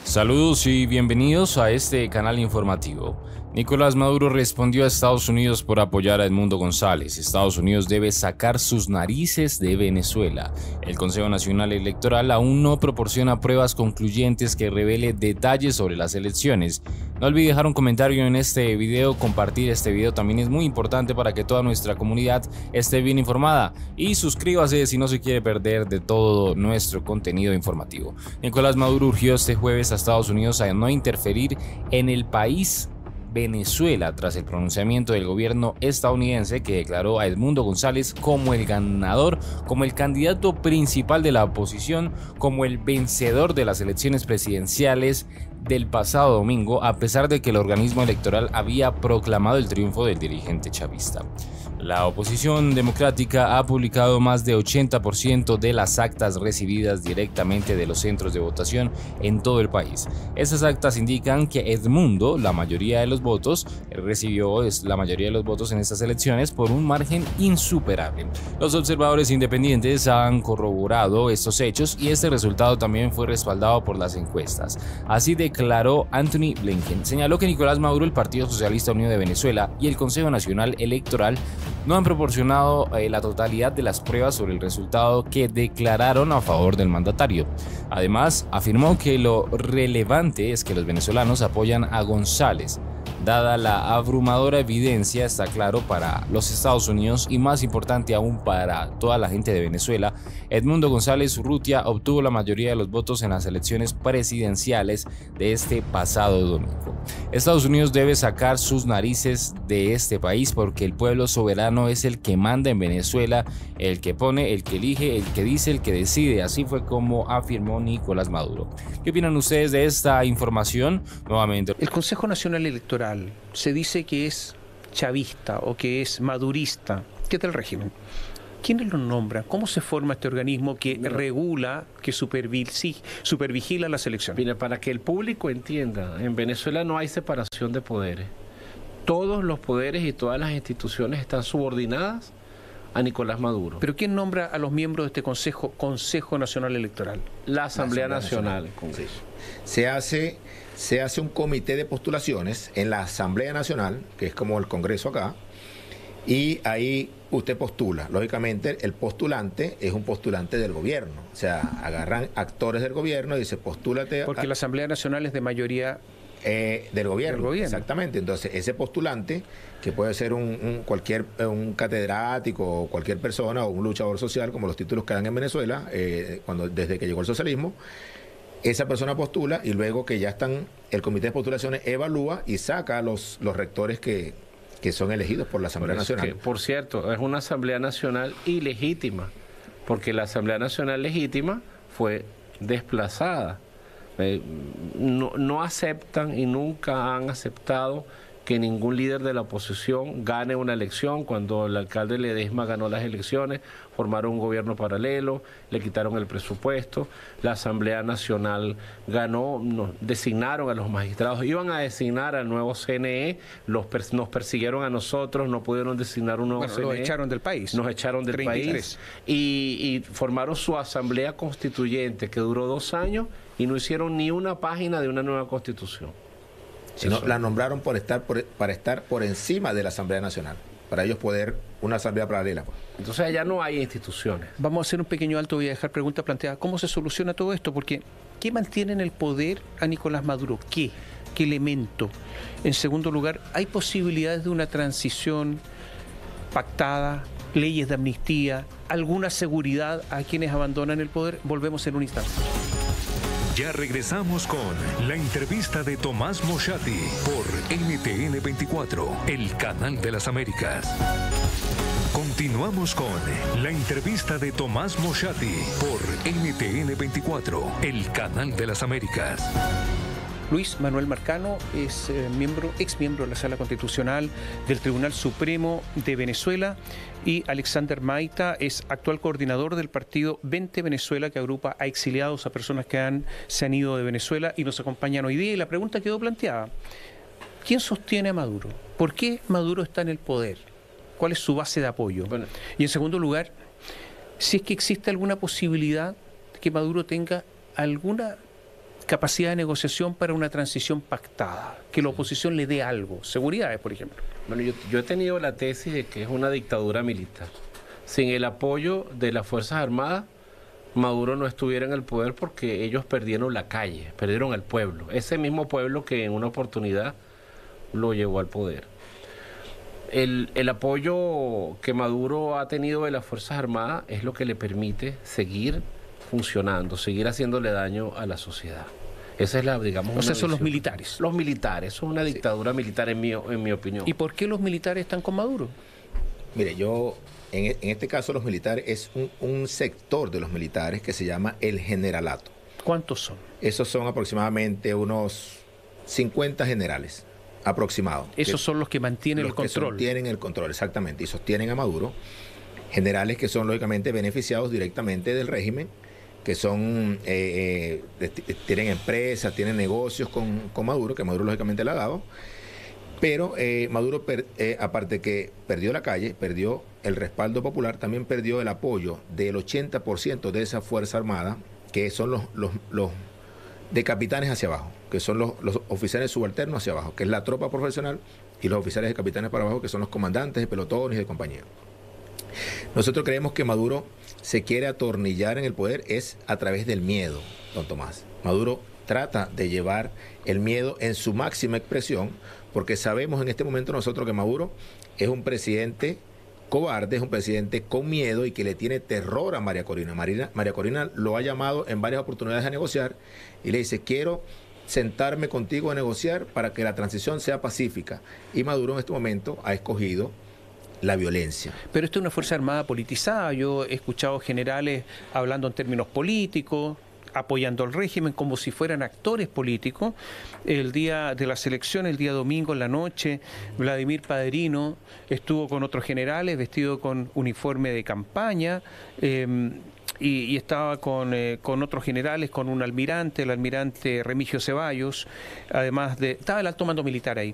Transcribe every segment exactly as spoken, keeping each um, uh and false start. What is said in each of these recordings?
Saludos y bienvenidos a este canal informativo. Nicolás Maduro respondió a Estados Unidos por apoyar a Edmundo González. Estados Unidos debe sacar sus narices de Venezuela. El Consejo Nacional Electoral aún no proporciona pruebas concluyentes que revele detalles sobre las elecciones. No olvide dejar un comentario en este video, compartir este video también es muy importante para que toda nuestra comunidad esté bien informada. Y suscríbase si no se quiere perder de todo nuestro contenido informativo. Nicolás Maduro urgió este jueves a Estados Unidos a no interferir en el país Venezuela tras el pronunciamiento del gobierno estadounidense que declaró a Edmundo González como el ganador, como el candidato principal de la oposición, como el vencedor de las elecciones presidenciales del pasado domingo, a pesar de que el organismo electoral había proclamado el triunfo del dirigente chavista. La oposición democrática ha publicado más de ochenta por ciento de las actas recibidas directamente de los centros de votación en todo el país. Esas actas indican que Edmundo, la mayoría de los votos, recibió la mayoría de los votos en estas elecciones por un margen insuperable. Los observadores independientes han corroborado estos hechos y este resultado también fue respaldado por las encuestas. Así declaró Antony Blinken. Señaló que Nicolás Maduro, el Partido Socialista Unido de Venezuela y el Consejo Nacional Electoral no han proporcionado eh, la totalidad de las pruebas sobre el resultado que declararon a favor del mandatario. Además, afirmó que lo relevante es que los venezolanos apoyan a González. Dada la abrumadora evidencia, está claro para los Estados Unidos y más importante aún para toda la gente de Venezuela, Edmundo González Urrutia obtuvo la mayoría de los votos en las elecciones presidenciales de este pasado domingo. Estados Unidos debe sacar sus narices de este país porque el pueblo soberano es el que manda en Venezuela, el que pone, el que elige, el que dice, el que decide. Así fue como afirmó Nicolás Maduro. ¿Qué opinan ustedes de esta información? Nuevamente, el Consejo Nacional Electoral se dice que es chavista o que es madurista. ¿Qué tal el régimen? ¿Quiénes lo nombran? ¿Cómo se forma este organismo que Mira, regula, que supervigila, supervigila las elecciones? Mira, para que el público entienda, en Venezuela no hay separación de poderes. Todos los poderes y todas las instituciones están subordinadas a Nicolás Maduro. ¿Pero quién nombra a los miembros de este Consejo, Consejo Nacional Electoral? La Asamblea, La Asamblea Nacional. Nacional. Sí. Se hace, se hace un comité de postulaciones en la Asamblea Nacional, que es como el Congreso acá, y ahí usted postula. Lógicamente, el postulante es un postulante del gobierno. O sea, agarran actores del gobierno y dice, postúlate. Porque a... la Asamblea Nacional es de mayoría... Eh, del, gobierno, del gobierno, exactamente. Entonces, ese postulante, que puede ser un, un cualquier un catedrático o cualquier persona o un luchador social, como los títulos que dan en Venezuela, eh, cuando desde que llegó el socialismo, esa persona postula y luego que ya están, el comité de postulaciones evalúa y saca a los, los rectores que, que son elegidos por la Asamblea por Nacional. Que, por cierto, es una Asamblea Nacional ilegítima, porque la Asamblea Nacional legítima fue desplazada. Eh, no, no aceptan y nunca han aceptado que ningún líder de la oposición gane una elección. Cuando el alcalde Ledesma ganó las elecciones, formaron un gobierno paralelo, le quitaron el presupuesto, la Asamblea Nacional ganó, nos designaron a los magistrados, iban a designar al nuevo C N E, los pers nos persiguieron a nosotros, no pudieron designar un nuevo bueno, C N E. Nos echaron del país. Nos echaron del treinta y tres. país y, y formaron su Asamblea Constituyente, que duró dos años y no hicieron ni una página de una nueva Constitución. Sino Eso. la nombraron por estar por, para estar por encima de la Asamblea Nacional, para ellos poder una asamblea paralela. Entonces allá no hay instituciones. Vamos a hacer un pequeño alto, voy a dejar preguntas planteadas. ¿Cómo se soluciona todo esto? Porque ¿qué mantiene en el poder a Nicolás Maduro? ¿Qué? ¿Qué elemento? En segundo lugar, ¿hay posibilidades de una transición pactada, leyes de amnistía, alguna seguridad a quienes abandonan el poder? Volvemos en un instante. Ya regresamos con la entrevista de Tomás Moschati por N T N veinticuatro, el canal de las Américas. Continuamos con la entrevista de Tomás Moschati por N T N veinticuatro, el canal de las Américas. Luis Manuel Marcano es eh, miembro, ex miembro de la Sala Constitucional del Tribunal Supremo de Venezuela, y Alexander Maita es actual coordinador del partido Vente Venezuela, que agrupa a exiliados, a personas que han, se han ido de Venezuela y nos acompañan hoy día. Y la pregunta quedó planteada: ¿quién sostiene a Maduro? ¿Por qué Maduro está en el poder? ¿Cuál es su base de apoyo? Bueno. Y en segundo lugar, si es que existe alguna posibilidad de que Maduro tenga alguna capacidad de negociación para una transición pactada, que la oposición le dé algo, seguridades, por ejemplo. Bueno, yo, yo he tenido la tesis de que es una dictadura militar. Sin el apoyo de las Fuerzas Armadas, Maduro no estuviera en el poder porque ellos perdieron la calle, perdieron al pueblo, ese mismo pueblo que en una oportunidad lo llevó al poder. El, el apoyo que Maduro ha tenido de las Fuerzas Armadas es lo que le permite seguir funcionando, seguir haciéndole daño a la sociedad. Esa es la, digamos... O sea, son los militares. Los militares, son una dictadura sí. militar en mi, en mi opinión. ¿Y por qué los militares están con Maduro? Mire, yo, en, en este caso los militares, es un, un sector de los militares que se llama el generalato. ¿Cuántos son? Esos son aproximadamente unos cincuenta generales, aproximados. Esos que, son los que mantienen los el control. Los que tienen el control, exactamente, y sostienen a Maduro. Generales que son lógicamente beneficiados directamente del régimen, que son eh, eh, tienen empresas, tienen negocios con, con Maduro, que Maduro lógicamente le ha dado, pero eh, Maduro, per, eh, aparte que perdió la calle, perdió el respaldo popular, también perdió el apoyo del ochenta por ciento de esa Fuerza Armada, que son los, los, los de capitanes hacia abajo, que son los, los oficiales subalternos hacia abajo, que es la tropa profesional, y los oficiales de capitanes para abajo, que son los comandantes de pelotones y de compañía. Nosotros creemos que Maduro se quiere atornillar en el poder es a través del miedo, don Tomás. Maduro trata de llevar el miedo en su máxima expresión, porque sabemos en este momento nosotros que Maduro es un presidente cobarde, es un presidente con miedo y que le tiene terror a María Corina. María, María Corina lo ha llamado en varias oportunidades a negociar y le dice, quiero sentarme contigo a negociar para que la transición sea pacífica. Y Maduro en este momento ha escogido la violencia. Pero esto es una Fuerza Armada politizada. Yo he escuchado generales hablando en términos políticos, apoyando al régimen como si fueran actores políticos. El día de las elecciones, el día domingo en la noche, Vladimir Padrino estuvo con otros generales vestido con uniforme de campaña eh, y, y estaba con, eh, con otros generales, con un almirante, el almirante Remigio Ceballos, además de... estaba el alto mando militar ahí.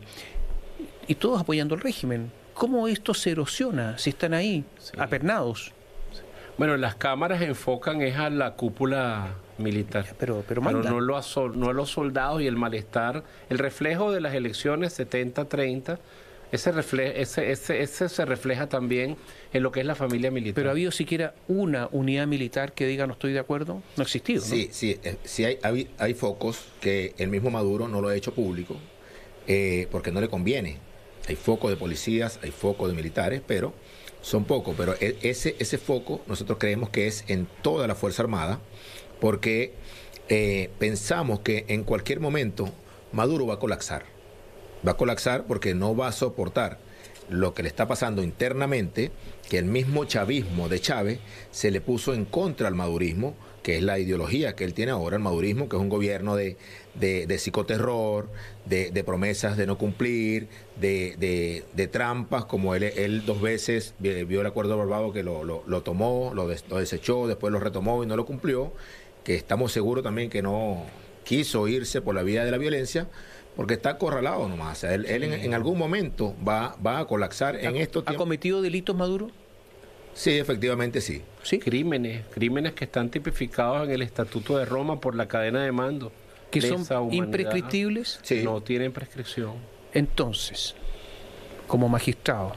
Y todos apoyando al régimen. ¿Cómo esto se erosiona si están ahí, sí. apernados? Bueno, las cámaras enfocan es a la cúpula militar, pero, pero, pero no, lo a, no a los soldados y el malestar, el reflejo de las elecciones setenta treinta, ese, refle ese, ese, ese se refleja también en lo que es la familia militar. ¿Pero ha habido siquiera una unidad militar que diga no estoy de acuerdo? No ha existido, ¿no? Sí, sí, eh, sí hay, hay, hay focos que el mismo Maduro no lo ha hecho público eh, porque no le conviene. Hay foco de policías, hay foco de militares, pero son pocos. Pero ese, ese foco nosotros creemos que es en toda la Fuerza Armada, porque eh, pensamos que en cualquier momento Maduro va a colapsar. Va a colapsar porque no va a soportar lo que le está pasando internamente, que el mismo chavismo de Chávez se le puso en contra al madurismo, que es la ideología que él tiene ahora, el madurismo, que es un gobierno de, de, de psicoterror, de, de promesas de no cumplir, de, de, de trampas, como él, él dos veces vio el acuerdo de Barbados que lo, lo, lo tomó, lo, des, lo desechó, después lo retomó y no lo cumplió, que estamos seguros también que no quiso irse por la vía de la violencia, porque está acorralado nomás. O sea, él, él en, en algún momento va, va a colapsar en estos tiempos. ¿Ha cometido delitos Maduro? Sí, efectivamente sí. Sí. Crímenes, crímenes que están tipificados en el Estatuto de Roma por la cadena de mando. ¿Que son imprescriptibles? Sí. No tienen prescripción. Entonces, como magistrado,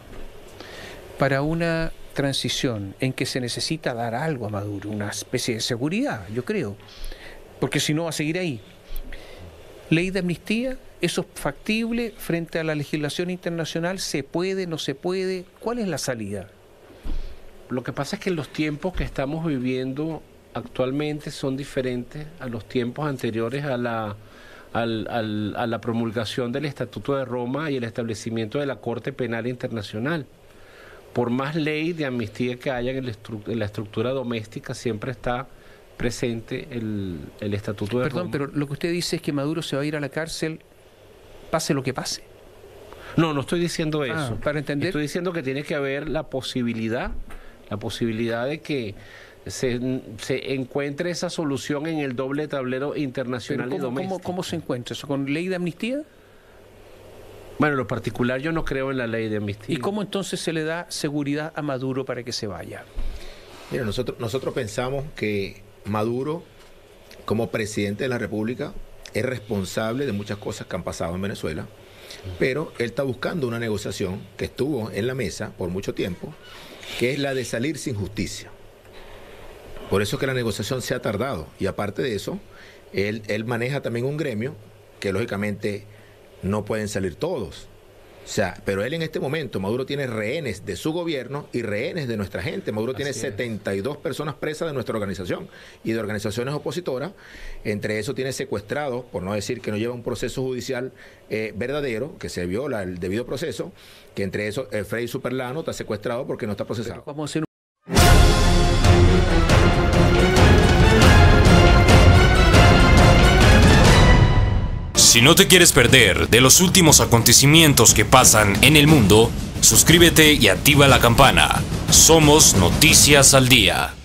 para una transición en que se necesita dar algo a Maduro, una especie de seguridad, yo creo, porque si no va a seguir ahí. ¿Ley de amnistía? ¿Eso es factible frente a la legislación internacional? ¿Se puede, no se puede? ¿Cuál es la salida? Lo que pasa es que los tiempos que estamos viviendo actualmente son diferentes a los tiempos anteriores a la, al, al, a la promulgación del Estatuto de Roma y el establecimiento de la Corte Penal Internacional. Por más ley de amnistía que haya en, el en la estructura doméstica, siempre está presente el, el Estatuto de Perdón, Roma. Pero lo que usted dice es que Maduro se va a ir a la cárcel, pase lo que pase. No, no estoy diciendo eso. Ah, para entender. Estoy diciendo que tiene que haber la posibilidad, la posibilidad de que se, se encuentre esa solución en el doble tablero internacional ¿Pero cómo, y doméstico. ¿cómo, ¿Cómo se encuentra eso? ¿Con ley de amnistía? Bueno, en lo particular yo no creo en la ley de amnistía. ¿Y cómo entonces se le da seguridad a Maduro para que se vaya? Mira, nosotros, nosotros pensamos que Maduro, como presidente de la República, es responsable de muchas cosas que han pasado en Venezuela, pero él está buscando una negociación que estuvo en la mesa por mucho tiempo, que es la de salir sin justicia. Por eso es que la negociación se ha tardado. Y aparte de eso, él, él maneja también un gremio que lógicamente no pueden salir todos. O sea, pero él en este momento, Maduro tiene rehenes de su gobierno y rehenes de nuestra gente. Maduro Así tiene setenta y dos es. personas presas de nuestra organización y de organizaciones opositoras. Entre eso tiene secuestrados, por no decir que no lleva un proceso judicial eh, verdadero, que se viola el debido proceso, que entre eso eh, Freddy Superlano está secuestrado porque no está procesado. Pero vamos a hacer Si no te quieres perder de los últimos acontecimientos que pasan en el mundo, suscríbete y activa la campana. Somos Noticias al Día.